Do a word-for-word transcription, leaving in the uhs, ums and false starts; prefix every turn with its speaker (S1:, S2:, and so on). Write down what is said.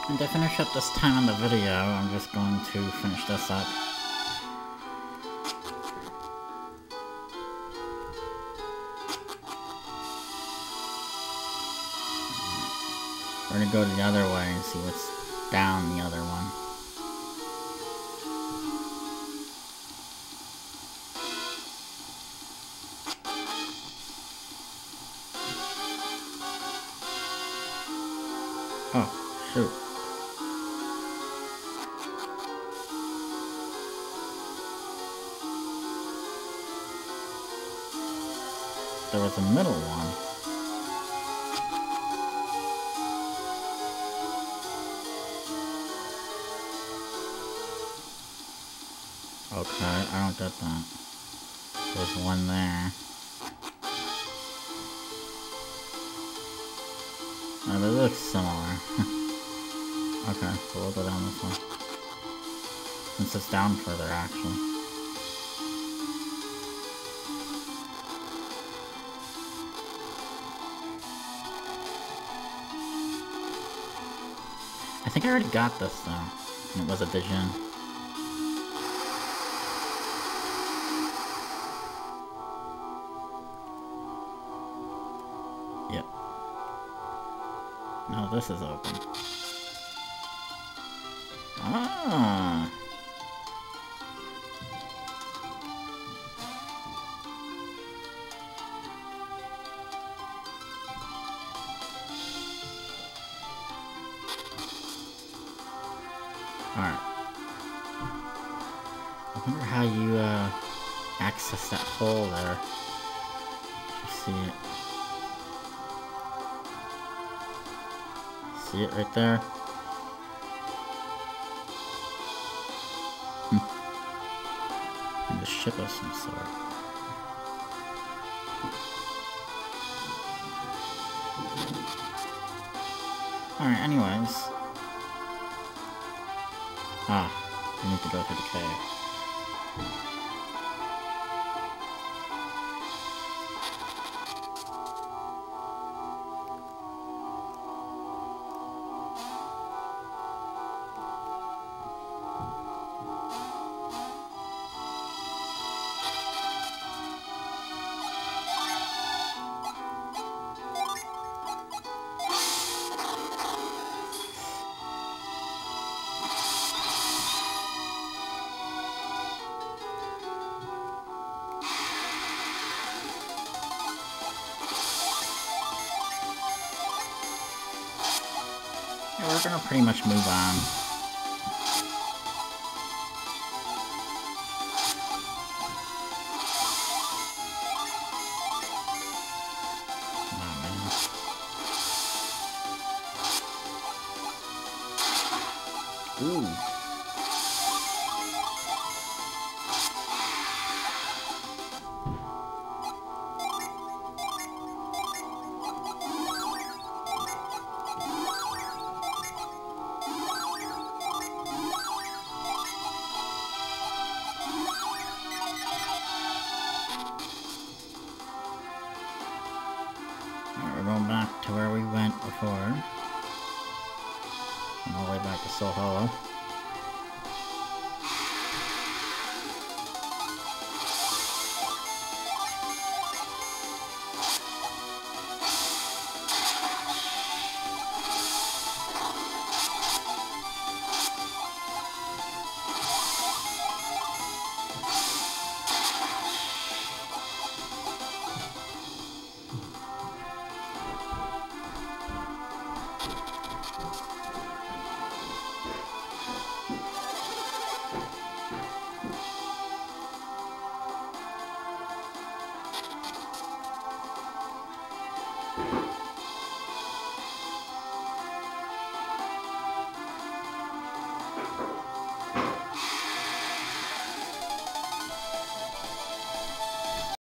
S1: And to finish up this time on the video, I'm just going to finish this up. We're gonna go the other way and see what's down the other one. Oh, shoot. There was a middle one. Okay, I don't get that. There's one there. Oh, they look similar. Okay, so we'll go down this one. Since it's down further, actually. I think I already got this, though. It was a Djinn. Yep. No, this is open. Ah! Alright. I wonder how you, uh, access that hole there. You see it. See it right there? Hmm. And a ship of some sort. Alright, anyways. Ah, we need to go through the cave. Yeah, we're gonna pretty much move on. Oh, man. Ooh. We're going back to where we went before. And all the way back to Soul Hollow.